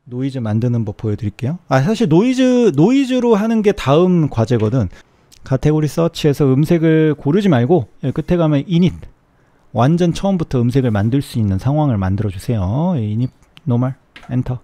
노이즈 만드는 법 보여드릴게요. 사실 노이즈로 하는 게 다음 과제거든. 카테고리 서치에서 음색을 고르지 말고 끝에 가면 이닛, 완전 처음부터 음색을 만들 수 있는 상황을 만들어 주세요. 이닛 노멀 엔터.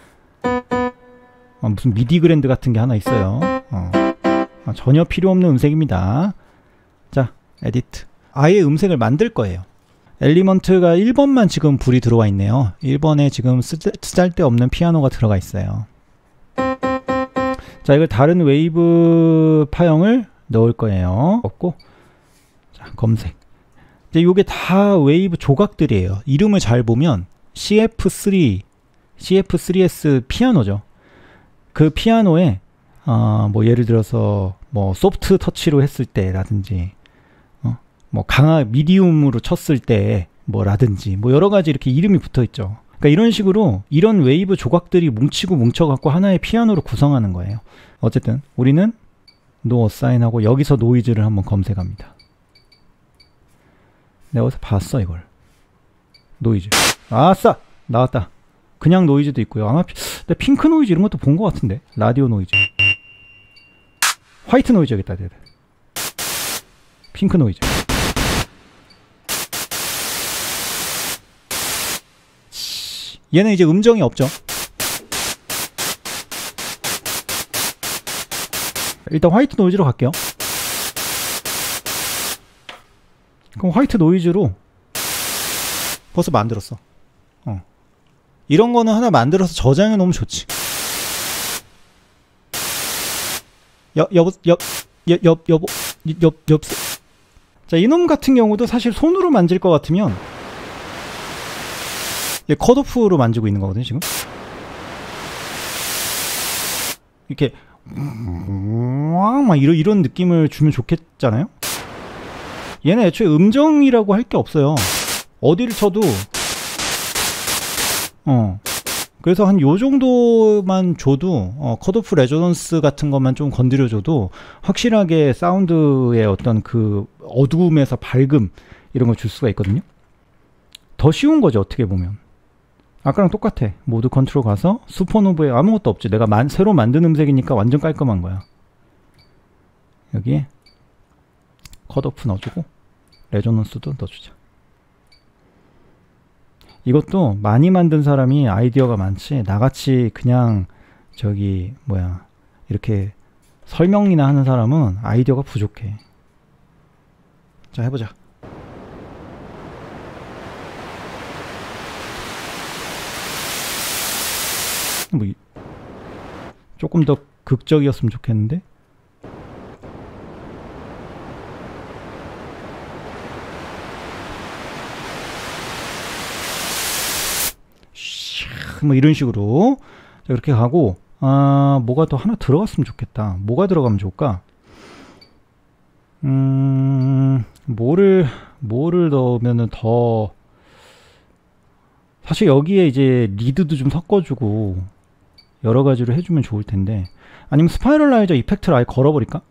무슨 미디 그랜드 같은 게 하나 있어요. 전혀 필요 없는 음색입니다. 자, 에디트. 아예 음색을 만들 거예요. 엘리먼트가 1번만 지금 불이 들어와 있네요. 1번에 지금 쓰잘데없는 피아노가 들어가 있어요. 자, 이걸 다른 웨이브 파형을 넣을 거예요. 없고, 자, 검색. 이제 요게 다 웨이브 조각들이에요. 이름을 잘 보면 CF3, CF3S 피아노죠. 그 피아노에 뭐 예를 들어서 뭐 소프트 터치로 했을 때라든지 뭐 미디움으로 쳤을 때 뭐라든지 뭐 여러 가지 이렇게 이름이 붙어 있죠. 그러니까 이런 식으로 이런 웨이브 조각들이 뭉치고 뭉쳐갖고 하나의 피아노로 구성하는 거예요. 어쨌든 우리는 노 어사인하고 여기서 노이즈를 한번 검색합니다. 내가 어디서 봤어 이걸. 노이즈. 아싸! 나왔다. 그냥 노이즈도 있고요. 아마 핑크 노이즈 이런 것도 본 것 같은데. 라디오 노이즈. 화이트 노이즈 여기 있다. 핑크 노이즈. 얘는 이제 음정이 없죠. 일단 화이트 노이즈로 갈게요. 그럼 화이트 노이즈로 벌써 만들었어. 이런 거는 하나 만들어서 저장해 놓으면 좋지. 여보. 자, 이놈 같은 경우도 사실 손으로 만질 것 같으면 컷오프로 만지고 있는 거거든요, 지금. 이렇게 막 이런 느낌을 주면 좋겠잖아요. 얘는 애초에 음정이라고 할 게 없어요. 어디를 쳐도 그래서 한 요 정도만 줘도 컷오프 레조넌스 같은 것만 좀 건드려줘도 확실하게 사운드의 어떤 그 어두움에서 밝음 이런 걸 줄 수가 있거든요. 더 쉬운 거죠, 어떻게 보면. 아까랑 똑같아. 모드 컨트롤 가서 슈퍼노브에 아무것도 없지. 내가 새로 만든 음색이니까 완전 깔끔한 거야. 여기에 컷오프 넣어주고 레조넌스도 넣어주자. 이것도 많이 만든 사람이 아이디어가 많지, 나같이 그냥 저기 뭐야 이렇게 설명이나 하는 사람은 아이디어가 부족해. 자, 해보자. 뭐 조금 더 극적이었으면 좋겠는데. 뭐 이런 식으로. 자, 이렇게 가고 뭐가 더 하나 들어갔으면 좋겠다. 뭐가 들어가면 좋을까? 뭐를 넣으면은 더, 사실 여기에 이제 리드도 좀 섞어주고 여러 가지로 해주면 좋을 텐데. 아니면 스파이럴라이저 이펙트를 아예 걸어버릴까?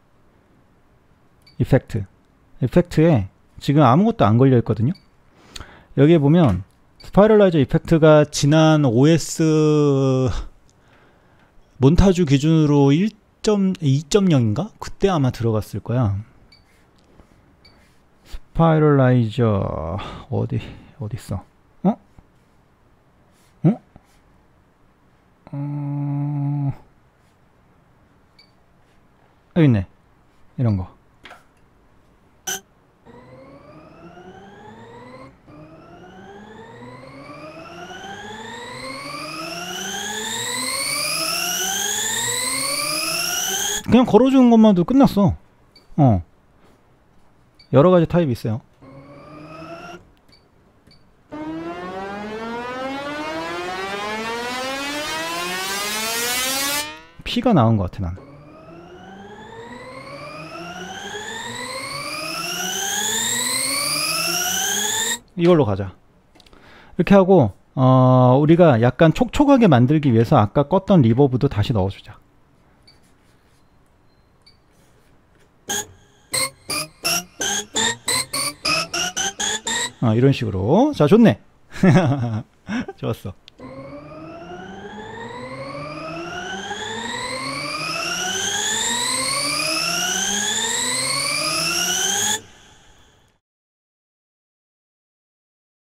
이펙트에 지금 아무것도 안 걸려 있거든요. 여기에 보면 스파이럴라이저 이펙트가 지난 OS 몬타주 기준으로 2.0인가? 그때 아마 들어갔을 거야. 스파이럴라이저 어디 있어? 여기 있네. 이런 거. 그냥 걸어주는 것만도 끝났어. 여러 가지 타입이 있어요. 피가 나온 것 같아, 난. 이걸로 가자. 이렇게 하고 우리가 약간 촉촉하게 만들기 위해서 아까 껐던 리버브도 다시 넣어주자. 이런 식으로. 자, 좋네. 좋았어.